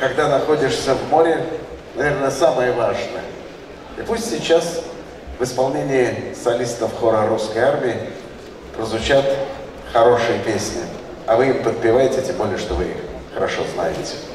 когда находишься в море, наверное, самое важное. И пусть сейчас в исполнении солистов хора русской армии прозвучат хорошие песни, а вы им подпеваете, тем более, что вы их хорошо знаете.